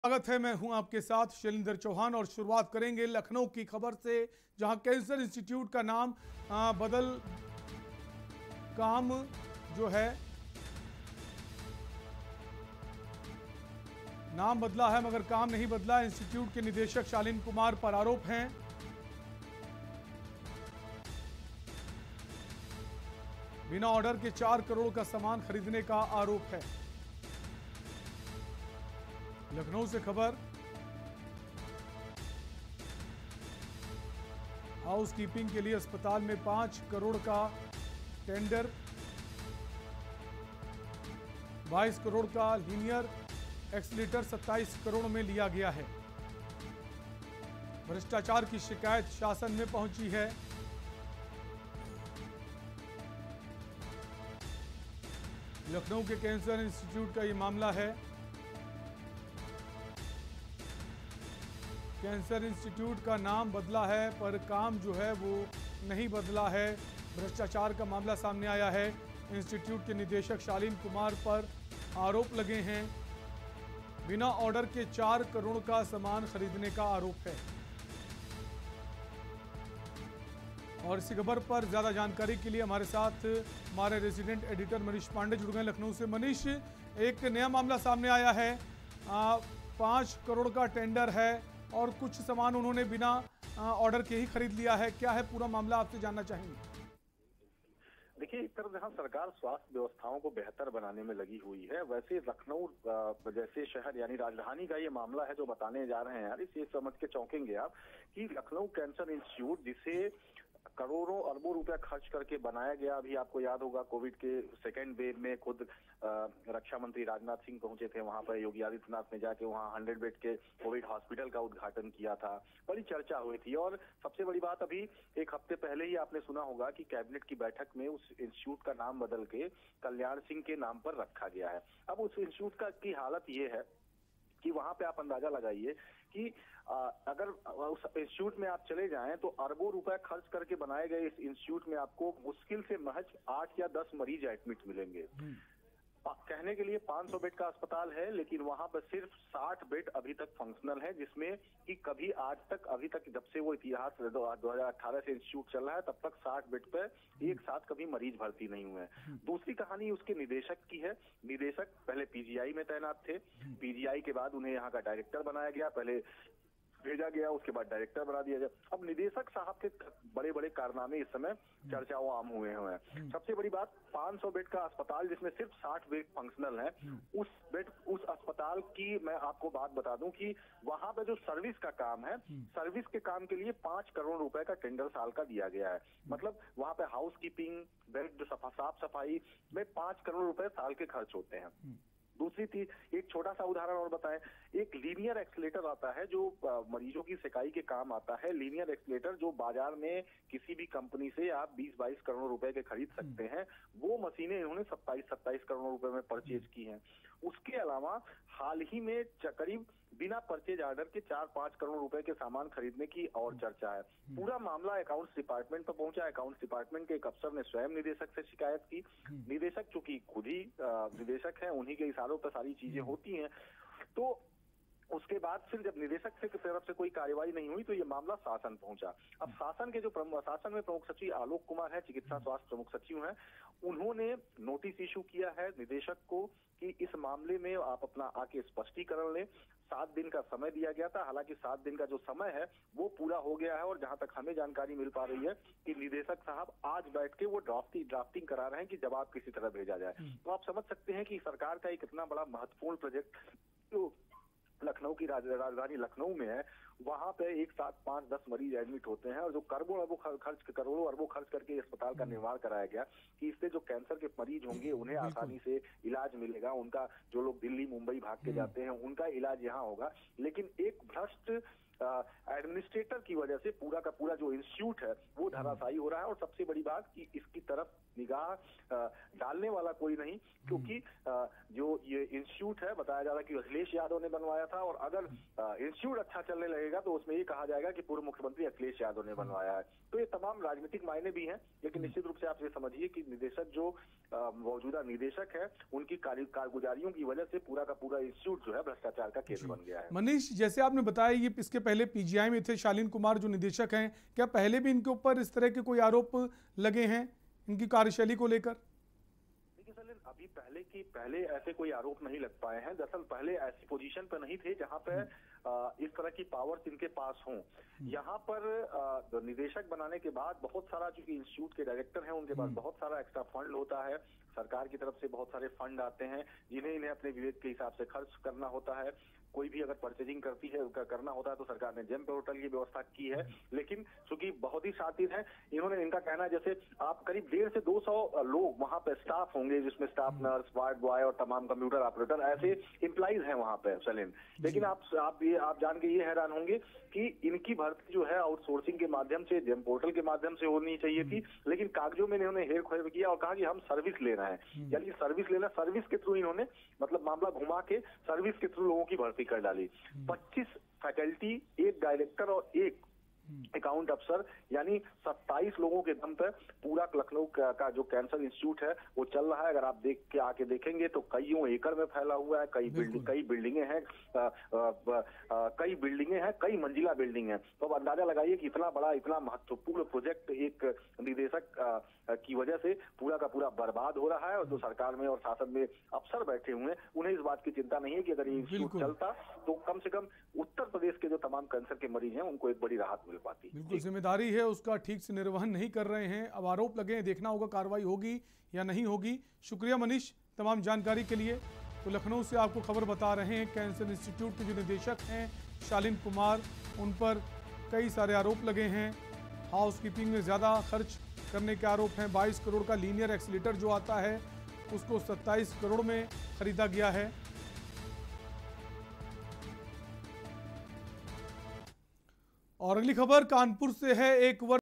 स्वागत है। मैं हूं आपके साथ शैलेंद्र चौहान और शुरुआत करेंगे लखनऊ की खबर से, जहां कैंसर इंस्टीट्यूट का नाम बदल काम जो है नाम बदला है मगर काम नहीं बदला। इंस्टीट्यूट के निदेशक शालीन कुमार पर आरोप हैं। बिना ऑर्डर के 4 करोड़ का सामान खरीदने का आरोप है। लखनऊ से खबर, हाउस कीपिंग के लिए अस्पताल में 5 करोड़ का टेंडर, 22 करोड़ का लीनियर एक्सीलेटर 27 करोड़ में लिया गया है। भ्रष्टाचार की शिकायत शासन में पहुंची है। लखनऊ के कैंसर इंस्टीट्यूट का यह मामला है। कैंसर इंस्टीट्यूट का नाम बदला है पर काम जो है वो नहीं बदला है। भ्रष्टाचार का मामला सामने आया है। इंस्टीट्यूट के निदेशक शालीन कुमार पर आरोप लगे हैं। बिना ऑर्डर के 4 करोड़ का सामान खरीदने का आरोप है। और इसी खबर पर ज्यादा जानकारी के लिए हमारे साथ हमारे रेजिडेंट एडिटर मनीष पांडे जुड़ गए लखनऊ से। मनीष, एक नया मामला सामने आया है। 5 करोड़ का टेंडर है और कुछ सामान उन्होंने बिना ऑर्डर के ही खरीद लिया है। क्या है पूरा मामला, आपसे जानना चाहेंगे। देखिए, एक तरफ जहां सरकार स्वास्थ्य व्यवस्थाओं को बेहतर बनाने में लगी हुई है, वैसे लखनऊ जैसे शहर यानी राजधानी का ये मामला है जो बताने जा रहे हैं यार, इसे समझ के चौंकेंगे आप कि लखनऊ कैंसर इंस्टीट्यूट जिसे करोड़ों अरबों रुपया खर्च करके बनाया गया। अभी आपको याद होगा कोविड के सेकेंड वेव में खुद रक्षा मंत्री राजनाथ सिंह पहुंचे थे वहां पर। योगी आदित्यनाथ ने जाके वहां 100 बेड के कोविड हॉस्पिटल का उद्घाटन किया था। बड़ी चर्चा हुई थी और सबसे बड़ी बात, अभी एक हफ्ते पहले ही आपने सुना होगा कि कैबिनेट की बैठक में उस इंस्टीट्यूट का नाम बदल के कल्याण सिंह के नाम पर रखा गया है। अब उस इंस्टीट्यूट की हालत ये है कि वहां पे आप अंदाजा लगाइए कि अगर उस इंस्टीट्यूट में आप चले जाएं तो अरबों रुपए खर्च करके बनाए गए इस इंस्टीट्यूट में आपको मुश्किल से महज 8 या 10 मरीज एडमिट मिलेंगे। कहने के लिए 500 बेड का अस्पताल है, लेकिन वहां पर सिर्फ 60 बेड अभी तक फंक्शनल है, जिसमें कि कभी आज तक अभी तक जब से वो इतिहास 2018 से इंस्टीट्यूट चल रहा है तब तक 60 बेड पे एक साथ कभी मरीज भर्ती नहीं हुए हैं। दूसरी कहानी उसके निदेशक की है। निदेशक पहले पीजीआई में तैनात थे, पीजीआई के बाद उन्हें यहाँ का डायरेक्टर बनाया गया, पहले भेजा गया, उसके बाद डायरेक्टर बना दिया गया। अब निदेशक साहब के बड़े बड़े कारनामे इस समय चर्चाओं आम हुए हैं। सबसे बड़ी बात, 500 बेड का अस्पताल जिसमें सिर्फ 60 बेड फंक्शनल है, उस अस्पताल की मैं आपको बात बता दूं कि वहां पे जो सर्विस का काम है, सर्विस के काम के लिए 5 करोड़ रुपए का टेंडर साल का दिया गया है। मतलब वहां पे हाउस कीपिंग, बेड साफ सफाई में 5 करोड़ रुपए साल के खर्च होते हैं। दूसरी चीज, एक छोटा सा उदाहरण और बताएं, एक लीनियर एक्सीलेटर आता है जो मरीजों की सिकाई के काम आता है। लीनियर एक्सीलेटर जो बाजार में किसी भी कंपनी से आप 20-22 करोड़ रुपए के खरीद सकते हैं, वो मशीनें इन्होंने 27-27 करोड़ रुपए में परचेज की हैं। उसके अलावा हाल ही में करीब बिना परचेज ऑर्डर के 4-5 करोड़ रुपए के सामान खरीदने की और चर्चा है। पूरा मामला अकाउंट्स डिपार्टमेंट पर पहुंचा। अकाउंट्स डिपार्टमेंट के एक अफसर ने स्वयं निदेशक से शिकायत की। निदेशक चूंकि खुद ही निदेशक हैं, उन्हीं के इशारों पर सारी चीजें होती हैं। तो उसके बाद फिर जब निदेशक से तरफ से कोई कार्रवाई नहीं हुई तो ये मामला शासन पहुंचा। अब शासन के जो शासन में प्रमुख सचिव आलोक कुमार है, चिकित्सा स्वास्थ्य प्रमुख सचिव हैं, उन्होंने नोटिस इशू किया है निदेशक को कि इस मामले में आप अपना आके स्पष्टीकरण लें। 7 दिन का समय दिया गया था, हालांकि 7 दिन का जो समय है वो पूरा हो गया है और जहां तक हमें जानकारी मिल पा रही है कि निदेशक साहब आज बैठ के वो ड्राफ्टिंग करा रहे हैं कि जवाब किसी तरह भेजा जाए। तो आप समझ सकते हैं कि सरकार का एक इतना बड़ा महत्वपूर्ण प्रोजेक्ट जो लखनऊ की राजधानी लखनऊ में है, वहां पे एक साथ 5-10 मरीज एडमिट होते हैं और जो करोड़ों अरबों खर्च करके अस्पताल का निर्माण कराया गया कि इससे जो कैंसर के मरीज होंगे उन्हें आसानी से इलाज मिलेगा। उनका जो लोग दिल्ली मुंबई भाग के जाते हैं उनका इलाज यहाँ होगा। लेकिन एक भ्रष्ट एडमिनिस्ट्रेटर की वजह से पूरा का पूरा जो इंस्टीट्यूट है वो धराशायी हो रहा है। और सबसे बड़ी बात कि इसकी तरफ निगाह डालने वाला कोई नहीं, क्योंकि जो ये इंस्टीट्यूट है बताया जा रहा है कि अखिलेश यादव ने बनवाया था और अगर इंस्टीट्यूट अच्छा चलने लगेगा निकलेगा तो उसमें ये कहा जाएगा कि पूर्व मुख्यमंत्री अखिलेश यादव ने बनवाया है। तो ये तमाम राजनीतिक मायने भी हैं, लेकिन निश्चित रूप से आप ये समझिए कि निदेशक जो मौजूदा निदेशक है, उनकी कारगुजारियों की वजह से पूरा का पूरा इंस्टीट्यूट जो है भ्रष्टाचार का केंद्र बन गया है। मनीष, जैसे आपने बताया ये इसके पहले पीजीआई में थे शालीन कुमार जो निदेशक हैं, क्या पहले भी इनके ऊपर इस तरह के कोई आरोप लगे हैं इनकी कार्यशैली को लेकर? अभी पहले ऐसे कोई आरोप नहीं लग पाए हैं। दरअसल पहले ऐसी पोजीशन पर नहीं थे जहां पे इस तरह की पावर्स इनके पास हों। यहाँ पर निदेशक बनाने के बाद बहुत सारा, चूंकि इंस्टीट्यूट के डायरेक्टर हैं, उनके पास बहुत सारा एक्स्ट्रा फंड होता है, सरकार की तरफ से बहुत सारे फंड आते हैं जिन्हें इन्हें अपने विवेक के हिसाब से खर्च करना होता है। कोई भी अगर परचेजिंग करना होता है तो सरकार ने जेम पोर्टल की व्यवस्था की है, लेकिन चूंकि बहुत ही शातिर है, इन्होंने, इनका कहना है जैसे आप करीब 150 से 200 लोग वहां पे स्टाफ होंगे, जिसमें स्टाफ नर्स, वार्ड बॉय और तमाम कंप्यूटर ऑपरेटर ऐसे एम्प्लॉइज हैं वहां पे सलीम। लेकिन आप जान के ये हैरान होंगे कि इनकी भर्ती जो है आउटसोर्सिंग के माध्यम से, जेम पोर्टल के माध्यम से होनी चाहिए थी, लेकिन कागजों में इन्होंने हेर फेर किया और कहा कि हम सर्विस लेना है, यानी सर्विस के थ्रू इन्होंने मतलब मामला घुमा के सर्विस के थ्रू लोगों की भर्ती कर डाली। 25 फैकल्टी, एक डायरेक्टर और एक अकाउंट अफसर, यानी 27 लोगों के दम पर पूरा लखनऊ का जो कैंसर इंस्टीट्यूट है वो चल रहा है। अगर आप आके देखेंगे तो कईयों एकड़ में फैला हुआ है, कई बिल्डिंगें हैं, कई मंजिला बिल्डिंग है। तो अब अंदाजा लगाइए कि इतना बड़ा, इतना महत्वपूर्ण प्रोजेक्ट एक निदेशक की वजह से पूरा का पूरा बर्बाद हो रहा है। और जो सरकार में और शासन में अफसर बैठे हुए हैं, उन्हें इस बात की चिंता नहीं है कि अगर ये इंस्टीट्यूट चलता तो कम से कम उत्तर प्रदेश के जो तमाम कैंसर के मरीज हैं उनको एक बड़ी राहत मिल पाती। बिल्कुल, जिम्मेदारी है उसका ठीक से निर्वहन नहीं कर रहे हैं। अब आरोप लगे हैं, देखना होगा कार्रवाई होगी या नहीं होगी। शुक्रिया मनीष तमाम जानकारी के लिए। तो लखनऊ से आपको खबर बता रहे हैं, कैंसर इंस्टीट्यूट के जो निदेशक हैं शालीन कुमार, उन पर कई सारे आरोप लगे हैं। हाउसकीपिंग में ज़्यादा खर्च करने के आरोप हैं। 22 करोड़ का लीनियर एक्सीलेटर जो आता है उसको 27 करोड़ में खरीदा गया है। और अगली खबर कानपुर से है। एक वर्ष